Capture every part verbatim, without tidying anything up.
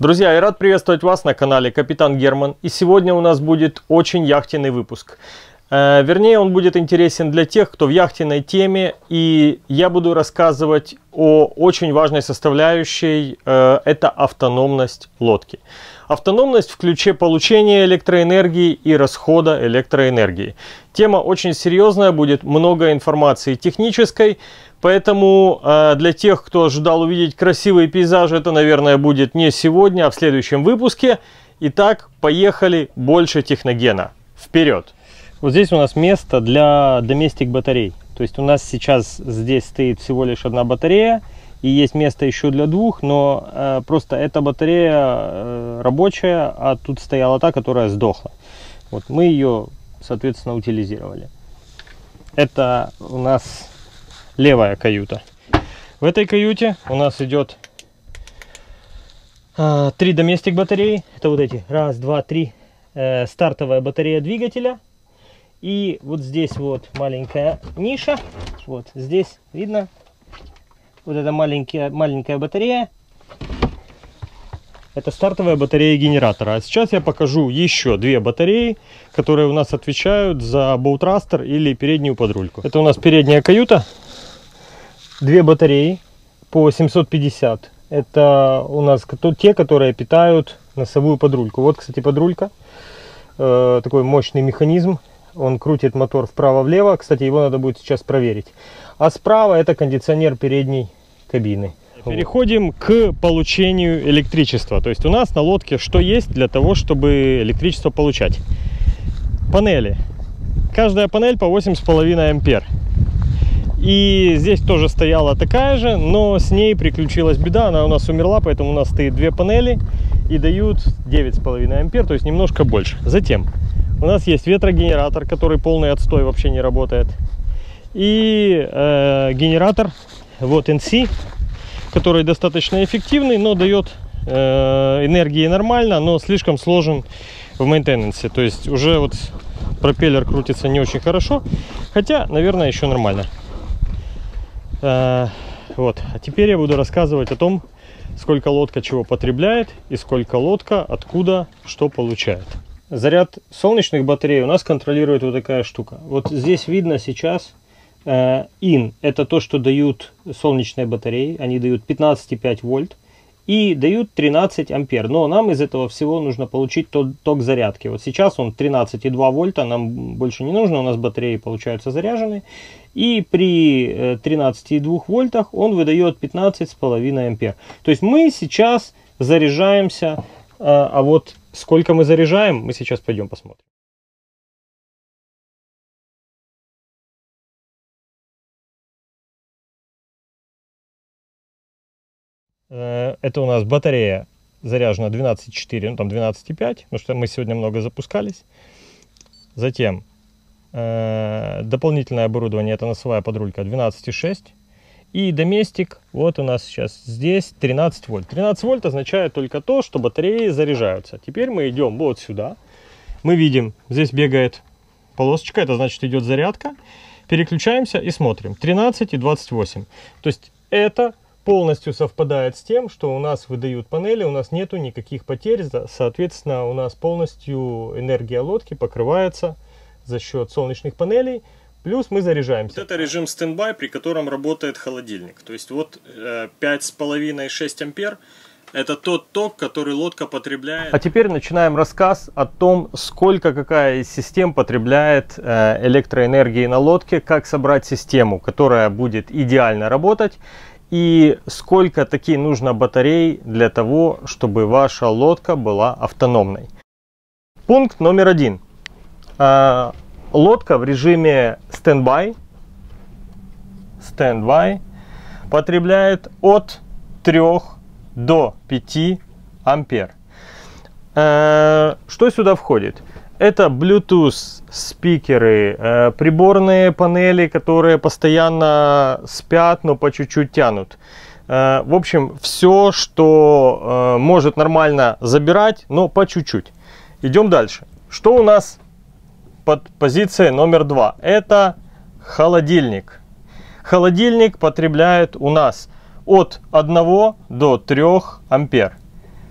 Друзья, я рад приветствовать вас на канале Капитан Герман. И сегодня у нас будет очень яхтенный выпуск. Э, вернее, он будет интересен для тех, кто в яхтенной теме. И я буду рассказывать о очень важной составляющей. Э, это автономность лодки. Автономность в ключе получения электроэнергии и расхода электроэнергии. Тема очень серьезная, будет много информации технической. Поэтому э, для тех, кто ожидал увидеть красивые пейзажи, это, наверное, будет не сегодня, а в следующем выпуске. Итак, поехали, больше техногена. Вперед! Вот здесь у нас место для доместик батарей. То есть у нас сейчас здесь стоит всего лишь одна батарея. И есть место еще для двух, но э, просто эта батарея э, рабочая, а тут стояла та, которая сдохла. Вот мы ее, соответственно, утилизировали. Это у нас левая каюта. В этой каюте у нас идет э, три доместик батареи. Это вот эти. Раз, два, три. Э, стартовая батарея двигателя. И вот здесь вот маленькая ниша. Вот здесь видно. Вот эта маленькая, маленькая батарея. Это стартовая батарея генератора. А сейчас я покажу еще две батареи, которые у нас отвечают за боутрастер или переднюю подрульку. Это у нас передняя каюта. Две батареи по семьсот пятьдесят. Это у нас те, которые питают носовую подрульку. Вот, кстати, подрулька. Э, такой мощный механизм. Он крутит мотор вправо-влево. Кстати, его надо будет сейчас проверить. А справа это кондиционер передней кабины. Переходим к получению электричества. То есть у нас на лодке что есть для того, чтобы электричество получать? Панели. Каждая панель по восемь с половиной ампер. И здесь тоже стояла такая же, но с ней приключилась беда. Она у нас умерла, поэтому у нас стоит две панели и дают девять с половиной ампер, то есть немножко больше. Затем у нас есть ветрогенератор, который полный отстой, вообще не работает. И э, генератор, вот эн си, который достаточно эффективный, но дает э, энергии нормально, но слишком сложен в мейнтенансе. То есть уже вот пропеллер крутится не очень хорошо, хотя, наверное, еще нормально. Э, вот. А теперь я буду рассказывать о том, сколько лодка чего потребляет и сколько лодка откуда что получает. Заряд солнечных батарей у нас контролирует вот такая штука. Вот здесь видно сейчас э, ин. Это то, что дают солнечные батареи. Они дают пятнадцать и пять вольт и дают тринадцать ампер. Но нам из этого всего нужно получить тот, ток зарядки. Вот сейчас он тринадцать и два вольта. Нам больше не нужно. У нас батареи получаются заряжены. И при э, тринадцати и двух вольтах он выдает пятнадцать с половиной ампер. То есть мы сейчас заряжаемся. Э, а вот сколько мы заряжаем, мы сейчас пойдем посмотрим. Это у нас батарея заряжена двенадцать и четыре, ну там двенадцать и пять, потому что мы сегодня много запускались. Затем э, дополнительное оборудование, это носовая подрулька двенадцать и шесть. И доместик, вот у нас сейчас здесь тринадцать вольт. тринадцать вольт означает только то, что батареи заряжаются. Теперь мы идем вот сюда. Мы видим, здесь бегает полосочка, это значит идет зарядка. Переключаемся и смотрим. тринадцать и двадцать восемь. То есть это полностью совпадает с тем, что у нас выдают панели, у нас нету никаких потерь. Соответственно, у нас полностью энергия лодки покрывается за счет солнечных панелей. Плюс мы заряжаемся. Вот это режим стендбай, при котором работает холодильник. То есть вот пять с половиной — шесть ампер. Это тот ток, который лодка потребляет. А теперь начинаем рассказ о том, сколько какая из систем потребляет электроэнергии на лодке, как собрать систему, которая будет идеально работать, и сколько таки нужно батарей для того, чтобы ваша лодка была автономной. Пункт номер один. Лодка в режиме стендбай, стендбай потребляет от трёх до пяти ампер. Э, что сюда входит? Это Bluetooth спикеры, э, приборные панели, которые постоянно спят, но по чуть-чуть тянут. Э, в общем, все, что э, может нормально забирать, но по чуть-чуть. Идем дальше. Что у нас под позицией номер два? Это холодильник. Холодильник потребляет у нас от одного до трёх ампер.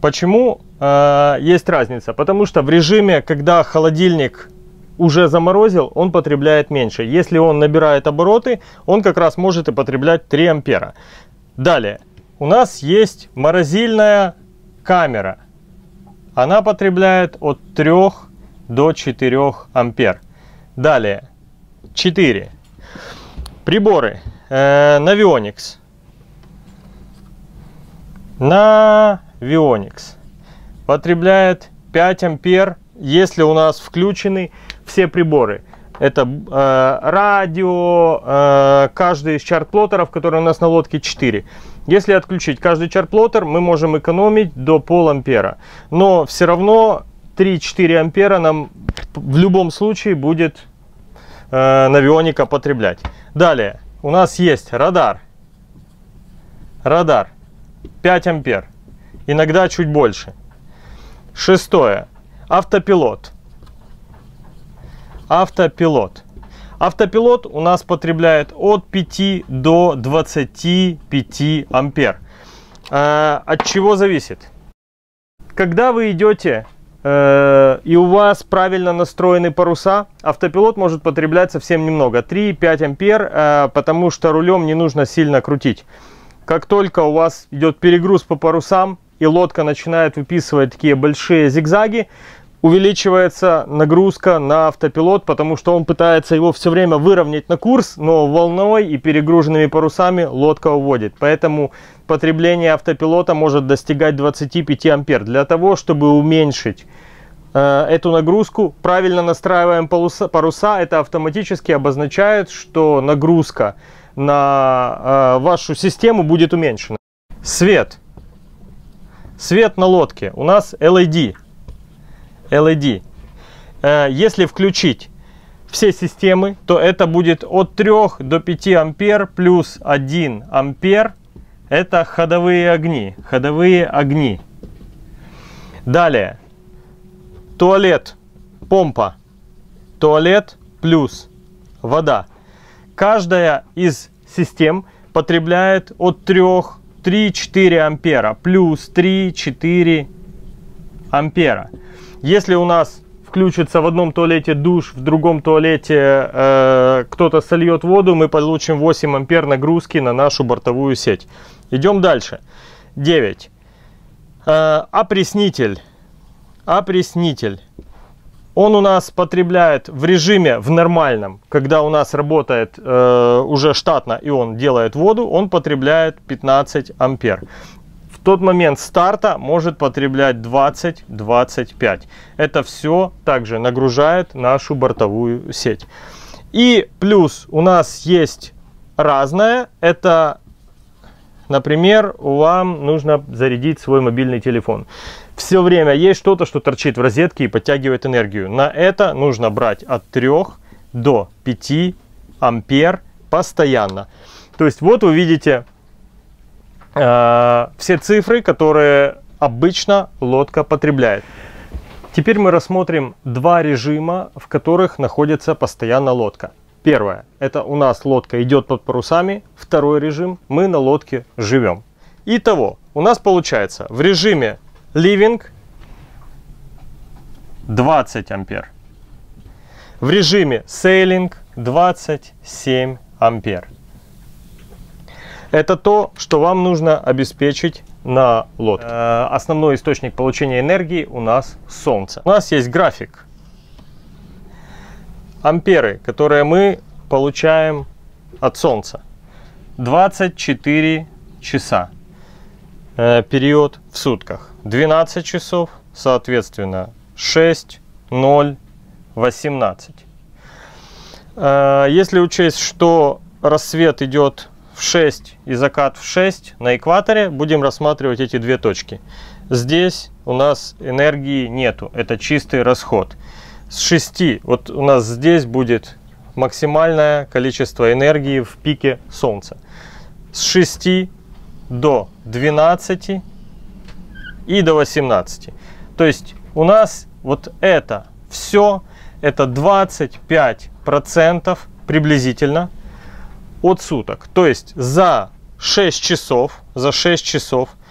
Почему э, есть разница? Потому что в режиме, когда холодильник уже заморозил, он потребляет меньше. Если он набирает обороты, он как раз может и потреблять три ампера. Далее, у нас есть морозильная камера. Она потребляет от трёх до четырёх ампер. Далее, четыре. Приборы. Э, Navionics. Navionics потребляет пять ампер, если у нас включены все приборы. Это э, радио, э, каждый из чарт-плоттеров, который у нас на лодке четыре. Если отключить каждый чарт-плоттер, мы можем экономить до пол ампера. Но все равно три-четыре ампера нам в любом случае будет э, Навионика потреблять. Далее, у нас есть радар. Радар. пять ампер. Иногда чуть больше. Шестое. Автопилот. Автопилот. Автопилот у нас потребляет от пяти до двадцати пяти ампер. Э, от чего зависит? Когда вы идете э, и у вас правильно настроены паруса, автопилот может потреблять совсем немного. три-пять ампер, э, потому что рулем не нужно сильно крутить. Как только у вас идет перегруз по парусам и лодка начинает выписывать такие большие зигзаги, увеличивается нагрузка на автопилот, потому что он пытается его все время выровнять на курс, но волной и перегруженными парусами лодка уводит. Поэтому потребление автопилота может достигать двадцати пяти ампер. Для того, чтобы уменьшить э, эту нагрузку, правильно настраиваем паруса, паруса, это автоматически обозначает, что нагрузка на э, вашу систему будет уменьшена. Свет. Свет на лодке. У нас эл и ди. эл и ди. Э, если включить все системы, то это будет от трёх до пяти ампер плюс один ампер. Это ходовые огни. Ходовые огни. Далее. Туалет. Помпа. Туалет плюс вода. Каждая из систем потребляет от трёх три-четыре ампера плюс три-четыре ампера. Если у нас включится в одном туалете душ, в другом туалете э, кто-то сольет воду, мы получим восемь ампер нагрузки на нашу бортовую сеть. Идем дальше. девять. Э, опреснитель. Опреснитель. Он у нас потребляет в режиме в нормальном, когда у нас работает э, уже штатно и он делает воду, он потребляет пятнадцать ампер. В тот момент старта может потреблять двадцать — двадцать пять. Это все также нагружает нашу бортовую сеть. И плюс у нас есть разное. Это, например, вам нужно зарядить свой мобильный телефон. Все время есть что-то, что торчит в розетке и подтягивает энергию. На это нужно брать от трёх до пяти ампер постоянно. То есть вот вы видите э, все цифры, которые обычно лодка потребляет. Теперь мы рассмотрим два режима, в которых находится постоянно лодка. Первое, это у нас лодка идет под парусами. Второй режим, мы на лодке живем. Итого, у нас получается в режиме Living двадцать ампер. В режиме Sailing двадцать семь ампер. Это то, что вам нужно обеспечить на лодке. Э, основной источник получения энергии у нас солнце. У нас есть график. Амперы, которые мы получаем от солнца. двадцать четыре часа. Э, период в сутках. двенадцать часов, соответственно, шесть, ноль, восемнадцать. Если учесть, что рассвет идет в шесть и закат в шесть на экваторе, будем рассматривать эти две точки. Здесь у нас энергии нету, это чистый расход. С шести, вот у нас здесь будет максимальное количество энергии в пике солнца. С шести до двенадцати и до восемнадцати. То есть у нас вот это все, это двадцать пять процентов приблизительно от суток. То есть за шесть часов, за шесть часов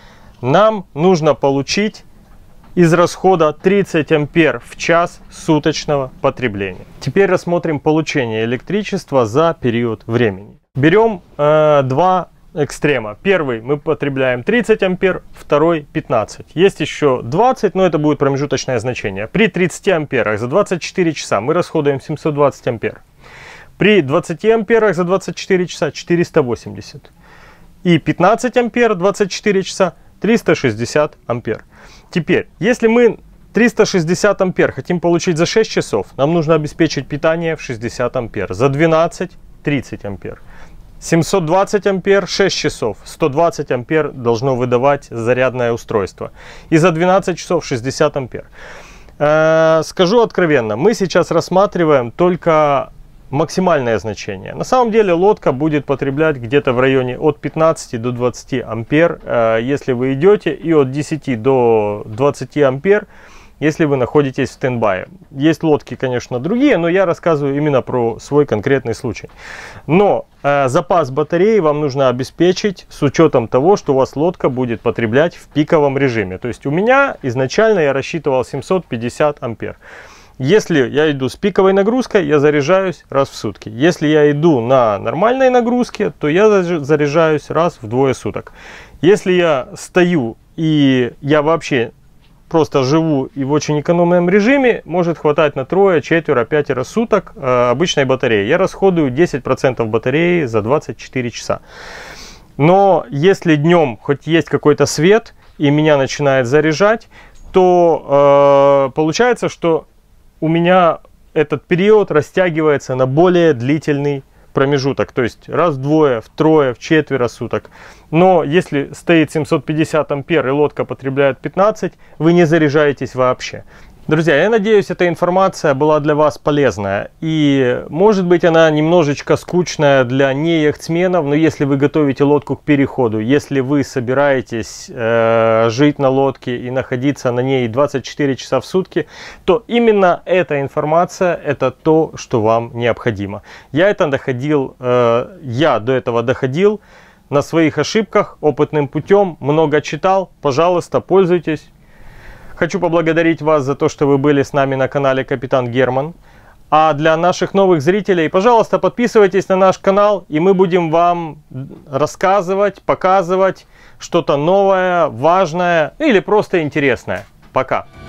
нам нужно получить из расхода тридцать ампер в час суточного потребления. Теперь рассмотрим получение электричества за период времени. Берем э, два экстрема. Первый мы потребляем тридцать ампер, второй пятнадцать. Есть еще двадцать, но это будет промежуточное значение. При тридцати амперах за двадцать четыре часа мы расходуем семьсот двадцать ампер. При двадцати амперах за двадцать четыре часа четыреста восемьдесят. И пятнадцать ампер двадцать четыре часа триста шестьдесят ампер. Теперь, если мы триста шестьдесят ампер хотим получить за шесть часов, нам нужно обеспечить питание в шестьдесят ампер. За двенадцать тридцать ампер. семьсот двадцать ампер шесть часов. сто двадцать ампер должно выдавать зарядное устройство. И за двенадцать часов шестьдесят ампер. Э, скажу откровенно, мы сейчас рассматриваем только максимальное значение. На самом деле лодка будет потреблять где-то в районе от пятнадцати до двадцати ампер, э, если вы идете, и от десяти до двадцати ампер, если вы находитесь в стендбае. Есть лодки, конечно, другие, но я рассказываю именно про свой конкретный случай. Но э, запас батареи вам нужно обеспечить с учетом того, что у вас лодка будет потреблять в пиковом режиме. То есть у меня изначально я рассчитывал семьсот пятьдесят ампер. Если я иду с пиковой нагрузкой, я заряжаюсь раз в сутки. Если я иду на нормальной нагрузке, то я заряжаюсь раз в двое суток. Если я стою и я вообще просто живу и в очень экономном режиме, может хватать на трое, четверо, пятеро суток э, обычной батареи. Я расходую десять процентов батареи за двадцать четыре часа. Но если днем хоть есть какой-то свет и меня начинает заряжать, то э, получается, что у меня этот период растягивается на более длительный промежуток. То есть раз вдвое, втрое, в четверо суток. Но если стоит семьсот пятьдесят ампер и лодка потребляет пятнадцать, вы не заряжаетесь вообще. Друзья, я надеюсь, эта информация была для вас полезная. И может быть она немножечко скучная для не-яхтсменов, но если вы готовите лодку к переходу, если вы собираетесь э, жить на лодке и находиться на ней двадцать четыре часа в сутки, то именно эта информация это то, что вам необходимо. Я это доходил, э, я до этого доходил на своих ошибках, опытным путем, много читал. Пожалуйста, пользуйтесь. Хочу поблагодарить вас за то, что вы были с нами на канале Капитан Герман. А для наших новых зрителей, пожалуйста, подписывайтесь на наш канал, и мы будем вам рассказывать, показывать что-то новое, важное или просто интересное. Пока!